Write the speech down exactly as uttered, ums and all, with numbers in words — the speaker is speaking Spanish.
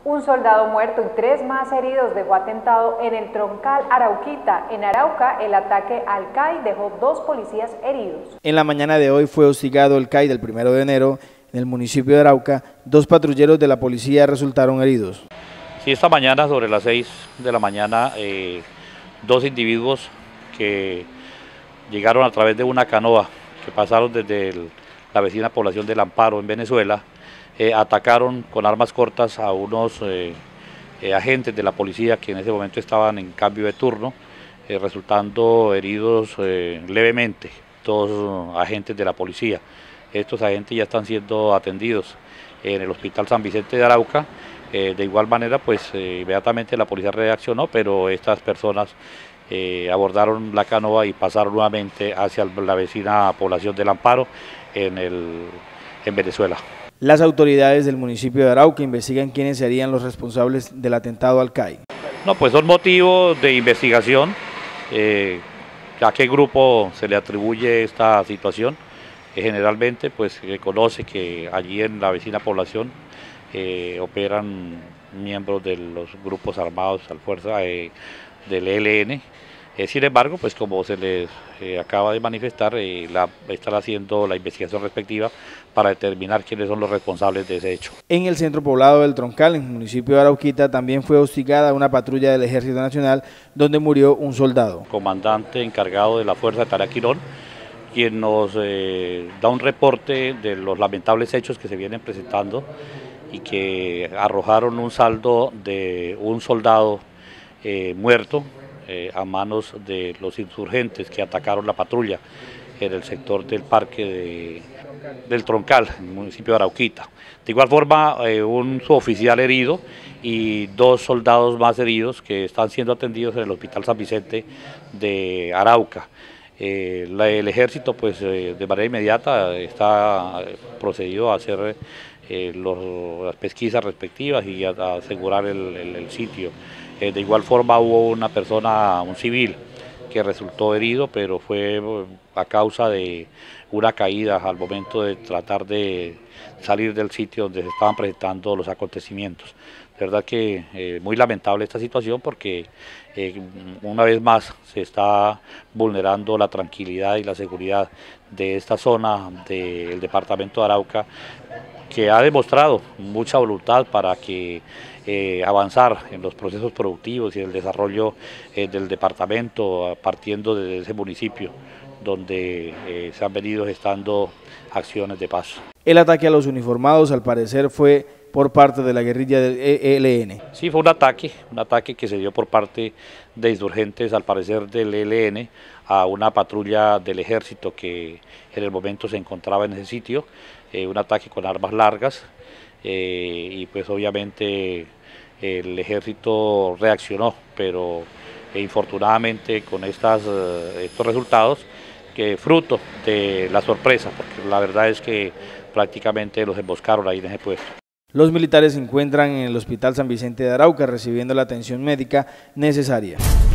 Un soldado muerto y tres más heridos dejó atentado en el Troncal Arauquita. En Arauca, el ataque al C A I dejó dos policías heridos. En la mañana de hoy fue hostigado el C A I del primero de enero en el municipio de Arauca. Dos patrulleros de la policía resultaron heridos. Sí, esta mañana sobre las seis de la mañana, eh, dos individuos que llegaron a través de una canoa que pasaron desde el, la vecina población del Amparo en Venezuela, Eh, atacaron con armas cortas a unos eh, eh, agentes de la policía que en ese momento estaban en cambio de turno, eh, resultando heridos eh, levemente dos uh, agentes de la policía. Estos agentes ya están siendo atendidos en el Hospital San Vicente de Arauca. Eh, de igual manera, pues eh, inmediatamente la policía reaccionó, pero estas personas eh, abordaron la canoa y pasaron nuevamente hacia la vecina población del Amparo en, el, en Venezuela. Las autoridades del municipio de Arauca investigan quiénes serían los responsables del atentado al C A I. No, pues son motivos de investigación, eh, a qué grupo se le atribuye esta situación. Eh, generalmente pues se conoce que allí en la vecina población eh, operan miembros de los grupos armados al fuerza eh, del E L N. Eh, sin embargo, pues como se les eh, acaba de manifestar, eh, la, están haciendo la investigación respectiva para determinar quiénes son los responsables de ese hecho. En el centro poblado del Troncal, en el municipio de Arauquita, también fue hostigada una patrulla del Ejército Nacional donde murió un soldado. Comandante encargado de la Fuerza de Tarea Quirón, quien nos eh, da un reporte de los lamentables hechos que se vienen presentando y que arrojaron un saldo de un soldado eh, muerto, Eh, a manos de los insurgentes que atacaron la patrulla en el sector del parque de, del Troncal, en el municipio de Arauquita. De igual forma, eh, un suboficial herido y dos soldados más heridos que están siendo atendidos en el Hospital San Vicente de Arauca. Eh, la, el ejército pues eh, de manera inmediata está procedido a hacer eh, los, las pesquisas respectivas y a, a asegurar el, el, el sitio. Eh, de igual forma hubo una persona, un civil, que resultó herido, pero fue a causa de una caída al momento de tratar de salir del sitio donde se estaban presentando los acontecimientos. De verdad que eh, muy lamentable esta situación porque eh, una vez más se está vulnerando la tranquilidad y la seguridad de esta zona del departamento de Arauca, que ha demostrado mucha voluntad para que eh, avanzar en los procesos productivos y el desarrollo eh, del departamento, partiendo de ese municipio donde eh, se han venido gestando acciones de paz. El ataque a los uniformados al parecer fue por parte de la guerrilla del E L N. Sí, fue un ataque, un ataque que se dio por parte de insurgentes, al parecer del E L N, a una patrulla del ejército que en el momento se encontraba en ese sitio, eh, un ataque con armas largas, eh, y pues obviamente el ejército reaccionó, pero eh, infortunadamente con estas, eh, estos resultados, que fruto de la sorpresa, porque la verdad es que prácticamente los emboscaron ahí en ese puesto. Los militares se encuentran en el Hospital San Vicente de Arauca recibiendo la atención médica necesaria.